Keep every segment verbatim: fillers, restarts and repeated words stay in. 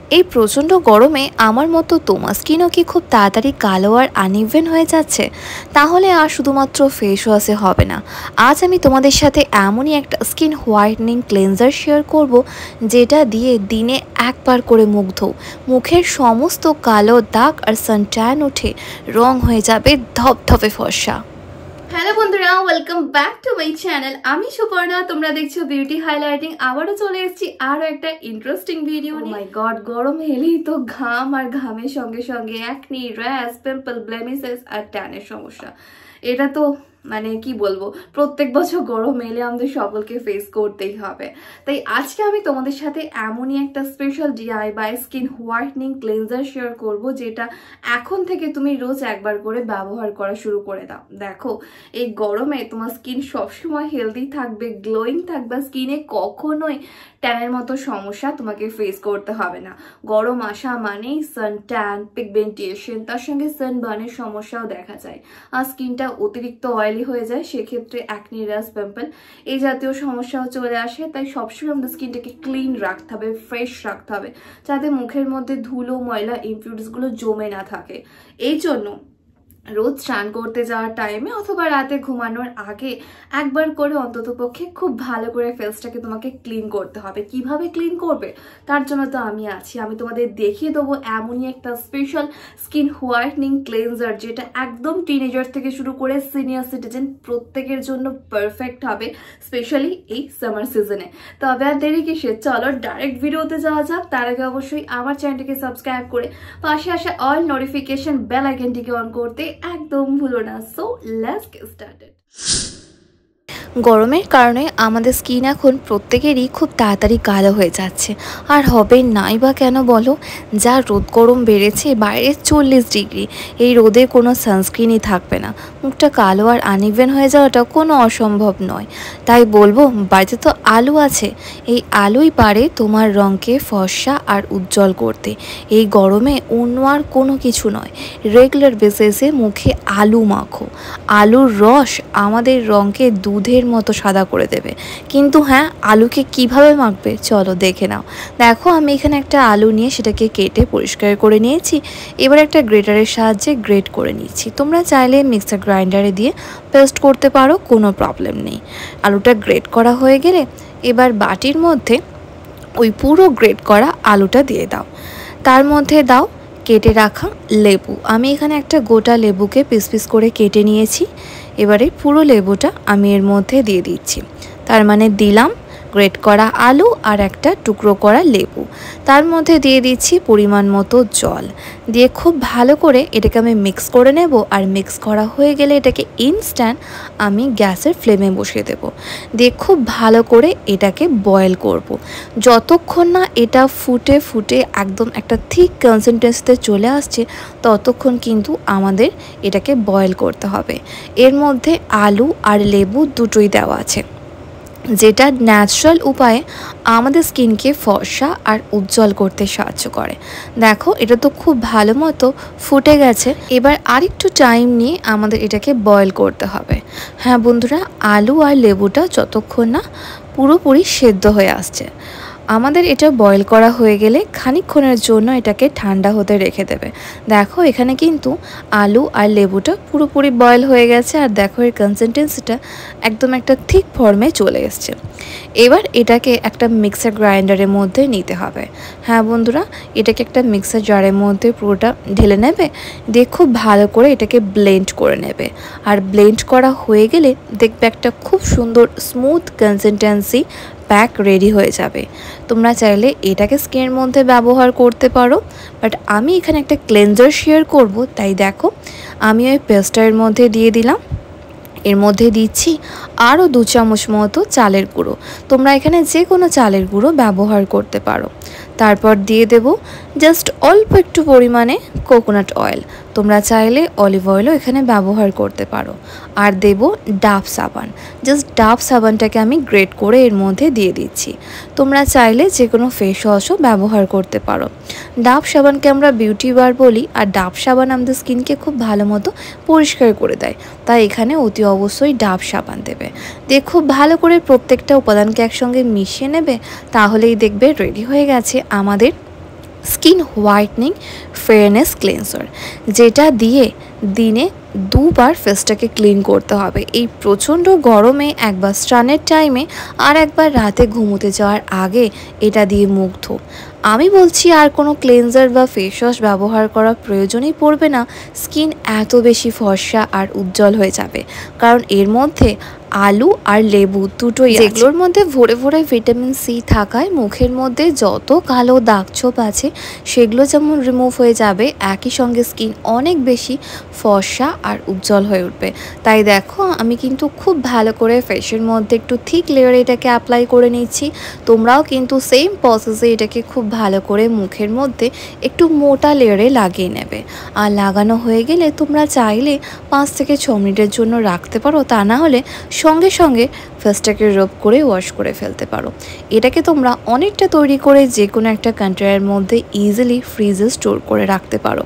এই প্রচণ্ড গরমে আমার মতো তোমার স্কিনও কি খুব তাড়াতাড়ি কালো আর আনইভেন হয়ে যাচ্ছে? তাহলে আর শুধুমাত্র ফেস ওয়াশে হবে না। আজ আমি তোমাদের সাথে এমনই একটা স্কিন হোয়াইটনিং ক্লেনজার শেয়ার করব, যেটা দিয়ে দিনে একবার করে মুখ ধো, মুখের সমস্ত কালো দাগ আর সানট্যান উঠে রং হয়ে যাবে ধপধপে ফর্সা। হ্যালো বন্ধুরা, welcome back to my channel. আমি সুপর্ণা, তোমরা দেখছো বিউটি হাইলাইটিং। আবারও চলে এসেছি আরো একটা ইন্টারেস্টিং ভিডিও নিয়ে। মাই গড, গরম এলেই তো ঘাম, আর ঘামের সঙ্গে সঙ্গে অ্যাকনি, র্যাশ, পিম্পল, ব্লেমিসেস আর ট্যানের সমস্যা। এটা তো মানে কি বলবো, প্রত্যেক বছর গরম এলে আমাদের সকলকে ফেস করতেই হবে। তাই আজকে আমি তোমাদের সাথে এমনই একটা special DIY skin whitening cleanser share করব, যেটা এখন থেকে তুমি রোজ একবার করে ব্যবহার করা শুরু করে দাও। দেখো, এই গরমে তোমার স্কিন সবসময় হেলদি থাকবে, গ্লোয়িং থাকবে, স্কিনে কখনোই ট্যানের মতো সমস্যা তোমাকে ফেস করতে হবে না। গরম আসা মানেই সান ট্যান, পিগমেন্টেশন, তার সঙ্গে সানবার্নের সমস্যাও দেখা যায়। আর স্কিনটা অতিরিক্ত অয়েলি হয়ে যায়, সেক্ষেত্রে অ্যাকনি, র্যাশ, পিম্পল এই জাতীয় সমস্যাও চলে আসে। তাই সবসময় আমাদের স্কিনটাকে ক্লিন রাখতে হবে, ফ্রেশ রাখতে হবে, যাতে মুখের মধ্যে ধুলো, ময়লা, ইমপিউরিটিসগুলো জমে না থাকে। এই জন্য রোজ স্নান করতে যাওয়ার টাইমে অথবা রাতে ঘুমানোর আগে একবার করে অন্ততপক্ষে খুব ভালো করে ফেসটাকে তোমাকে ক্লিন করতে হবে। কিভাবে ক্লিন করবে তার জন্য তো আমি আছি। আমি তোমাদের দেখিয়ে দেবো এমনই একটা স্পেশাল স্কিন হোয়াইটনিং ক্লেনজার, যেটা একদম টিনেজার থেকে শুরু করে সিনিয়র সিটিজেন প্রত্যেকের জন্য পারফেক্ট হবে, স্পেশালি এই সামার সিজনে। তবে আর দেরি কিসে, চলো ডাইরেক্ট ভিডিওতে যাওয়া যাক। তার আগে অবশ্যই আমার চ্যানেলটিকে সাবস্ক্রাইব করে পাশে আসা অল নোটিফিকেশন বেল আইকনটিকে অন করতে একদম ভুলো না। So let's get started. গরমের কারণে আমাদের স্কিন এখন প্রত্যেকেরই খুব তাড়াতাড়ি কালো হয়ে যাচ্ছে, আর হবে নাই বা কেন বলো? যা রোদ গরম বেড়েছে, বাইরে চল্লিশ ডিগ্রি, এই রোদে কোনো সানস্ক্রিনই থাকবে না, মুখটা কালো আর আনইভেন হয়ে যাওয়াটা কোনো অসম্ভব নয়। তাই বলবো, বাড়িতে তো আলু আছে, এই আলুই পারে তোমার রঙকে ফর্সা আর উজ্জ্বল করতে। এই গরমে অন্য আর কোনো কিছু নয়, রেগুলার বেসিসে মুখে আলু মাখো। আলুর রস আমাদের রঙকে দুধের মতো সাদা করে দেবে। কিন্তু হ্যাঁ, আলুকে কিভাবে মাখবে চলো দেখে নাও। দেখো, আমি এখানে একটা আলু নিয়ে সেটাকে কেটে পরিষ্কার করে নিয়েছি। এবার একটা গ্রেটারের সাহায্যে গ্রেট করে নিচ্ছি। তোমরা চাইলে মিক্সার গ্রাইন্ডারে দিয়ে পেস্ট করতে পারো, কোনো প্রবলেম নেই। আলুটা গ্রেট করা হয়ে গেলে এবার বাটির মধ্যে ওই পুরো গ্রেট করা আলুটা দিয়ে দাও। তার মধ্যে দাও কেটে রাখা লেবু। আমি এখানে একটা গোটা লেবুকে পিস পিস করে কেটে নিয়েছি। এবারে পুরো লেবুটা আমি এর মধ্যে দিয়ে দিচ্ছি। তার মানে দিলাম গ্রেট করা আলু আর একটা টুকরো করা লেবু। তার মধ্যে দিয়ে দিচ্ছি পরিমাণ মতো জল, দিয়ে খুব ভালো করে এটাকে আমি মিক্স করে নেব। আর মিক্স করা হয়ে গেলে এটাকে ইনস্ট্যান্ট আমি গ্যাসের ফ্লেমে বসিয়ে দেব, দিয়ে খুব ভালো করে এটাকে বয়েল করব। যতক্ষণ না এটা ফুটে ফুটে একদম একটা থিক কনসিস্টেন্সিতে চলে আসছে, ততক্ষণ কিন্তু আমাদের এটাকে বয়েল করতে হবে। এর মধ্যে আলু আর লেবু দুটোই দেওয়া আছে, যেটা ন্যাচারাল উপায়ে আমাদের স্কিনকে ফর্সা আর উজ্জ্বল করতে সাহায্য করে। দেখো, এটা তো খুব ভালো মতো ফুটে গেছে। এবার আরেকটু টাইম নিয়ে আমাদের এটাকে বয়েল করতে হবে। হ্যাঁ বন্ধুরা, আলু আর লেবুটা যতক্ষণ না পুরোপুরি সেদ্ধ হয়ে আসছে, আমাদের এটা বয়েল করা হয়ে গেলে খানিকক্ষণের জন্য এটাকে ঠান্ডা হতে রেখে দেবে। দেখো, এখানে কিন্তু আলু আর লেবুটা পুরোপুরি বয়েল হয়ে গেছে, আর দেখো এর কনসিস্টেন্সিটা একদম একটা থিক ফর্মে চলে এসছে। এবার এটাকে একটা মিক্সার গ্রাইন্ডারের মধ্যে নিতে হবে। হ্যাঁ বন্ধুরা, এটাকে একটা মিক্সার জারের মধ্যে পুরোটা ঢেলে নেবে, দিয়ে খুব ভালো করে এটাকে ব্লেন্ড করে নেবে। আর ব্লেন্ড করা হয়ে গেলে দেখবে একটা খুব সুন্দর স্মুথ কনসিস্টেন্সি প্যাক রেডি হয়ে যাবে। তোমরা চাইলে এটাকে স্কিনের মধ্যে ব্যবহার করতে পারো, বাট আমি এখানে একটা ক্লেনজার শেয়ার করব। তাই দেখো, আমি ওই পেস্টার মধ্যে দিয়ে দিলাম। এর মধ্যে দিচ্ছি আরও দু চামচ মতো চালের গুঁড়ো। তোমরা এখানে যে কোনো চালের গুঁড়ো ব্যবহার করতে পারো। তারপর দিয়ে দেব জাস্ট অল্প একটু পরিমাণে কোকোনাট অয়েল। তোমরা চাইলে অলিভ অয়েলও এখানে ব্যবহার করতে পারো। আর দেব ডাব সাবান। জাস্ট ডাব সাবানটাকে আমি গ্রেট করে এর মধ্যে দিয়ে দিচ্ছি। তোমরা চাইলে যে কোনো ফেস ওয়াশও ব্যবহার করতে পারো। ডাব সাবানকে আমরা বিউটি বার বলি, আর ডাব সাবান আমাদের স্কিনকে খুব ভালো মতো পরিষ্কার করে দেয়। তাই এখানে অতি অবশ্যই ডাব সাবান দেবে। দিয়ে খুব ভালো করে প্রত্যেকটা উপাদানকে একসঙ্গে মিশিয়ে নেবে। তাহলেই দেখবে রেডি হয়ে গেছে আমাদের স্কিন হোয়াইটনিং ফেয়ারনেস ক্লেন্সার, যেটা দিয়ে দিনে দুবার ফেসটাকে ক্লিন করতে হবে। এই প্রচণ্ড গরমে একবার স্নানের টাইমে আর একবার রাতে ঘুমোতে যাওয়ার আগে এটা দিয়ে মুখ ধো। আমি বলছি আর কোনো ক্লেন্সার বা ফেস ওয়াশ ব্যবহার করার প্রয়োজনই পড়বে না, স্কিন এত বেশি ফর্সা আর উজ্জ্বল হয়ে যাবে। কারণ এর মধ্যে আলু আর লেবু দুটোই, যেগুলোর মধ্যে ভরে ভরে ভিটামিন সি থাকায় মুখের মধ্যে যত কালো দাগ ছোপ আছে সেগুলো যেমন রিমুভ হয়ে যাবে, একই সঙ্গে স্কিন অনেক বেশি ফর্সা আর উজ্জ্বল হয়ে উঠবে। তাই দেখো আমি কিন্তু খুব ভালো করে ফেসের মধ্যে একটু থিক লেয়ারে এটাকে অ্যাপ্লাই করে নিচ্ছি। তোমরাও কিন্তু সেম প্রসেসে এটাকে খুব ভালো করে মুখের মধ্যে একটু মোটা লেয়ারে লাগিয়ে নেবে। আর লাগানো হয়ে গেলে তোমরা চাইলে পাঁচ থেকে ছ মিনিটের জন্য রাখতে পারো, তা না হলে সঙ্গে সঙ্গে ফেসটাকে রব করে ওয়াশ করে ফেলতে পারো। এটাকে তোমরা অনেকটা তৈরি করে যে কোনো একটা কন্টেনারের মধ্যে ইজিলি ফ্রিজে স্টোর করে রাখতে পারো,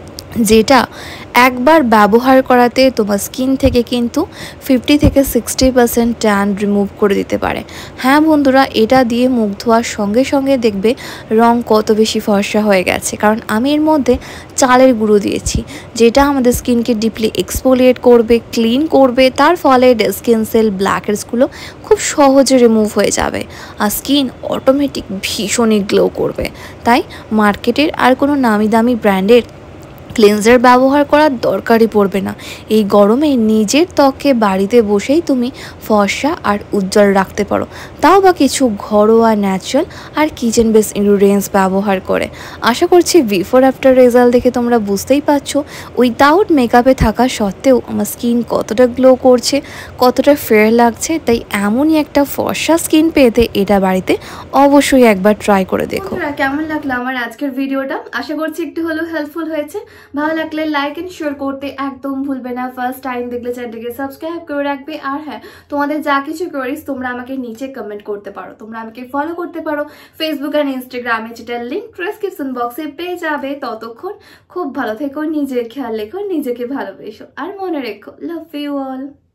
যেটা একবার ব্যবহার করাতে তোমার স্কিন থেকে কিন্তু ফিফটি থেকে সিক্সটি পার্সেন্ট ট্যান রিমুভ করে দিতে পারে। হ্যাঁ বন্ধুরা, এটা দিয়ে মুখ ধোয়ার সঙ্গে সঙ্গে দেখবে রং কত বেশি ফর্সা হয়ে গেছে, কারণ আমি এর মধ্যে চালের গুঁড়ো দিয়েছি, যেটা আমাদের স্কিনকে ডিপলি এক্সফোলিয়েট করবে, ক্লিন করবে। তার ফলে স্কিন সেল ব্ল্যাকহেডসগুলো খুব সহজে রিমুভ হয়ে যাবে আর স্কিন অটোমেটিক ভীষণই গ্লো করবে। তাই মার্কেটের আর কোনো নামি দামি ব্র্যান্ডের ক্লিনজার ব্যবহার করার দরকারই পড়বে না। এই গরমে নিজের ত্বককে বাড়িতে বসেই তুমি ফর্সা আর উজ্জ্বল রাখতে পারো, তাও বা কিছু ঘরোয়া ন্যাচারাল আর কিচেন বেস ইনগ্রিডিয়েন্টস ব্যবহার করে। আশা করছি বিফোর আফটার রেজাল্ট দেখে তোমরা বুঝতেই পারছো উইদাউট মেকআপে থাকা সত্ত্বেও আমার স্কিন কতটা গ্লো করছে, কতটা ফেয়ার লাগছে। তাই এমনই একটা ফর্সা স্কিন পেতে এটা বাড়িতে অবশ্যই একবার ট্রাই করে দেখো। কেমন লাগলো আমার আজকের ভিডিওটা? আশা করছি একটু হলেও হেল্পফুল হয়েছে। ভালো লাগলে লাইক এন্ড শেয়ার করতে একদম ভুলবে না। ফার্স্ট টাইম দেখলে চ্যানেলটিকে সাবস্ক্রাইব করে রাখবে। আর হ্যাঁ, তোমাদের যা কিছু কোয়েরিজ তোমরা আমাকে নিচে কমেন্ট করতে পারো, তোমরা আমাকে ফলো করতে পারো ফেসবুক আর ইনস্টাগ্রামে, যেটা লিঙ্ক ডেসক্রিপশন বক্সে পেয়ে যাবে। ততক্ষণ খুব ভালো থেকো, নিজের খেয়াল রেখো, নিজেকে ভালোবেসো আর মনে রেখো, লাভ ইউ অল।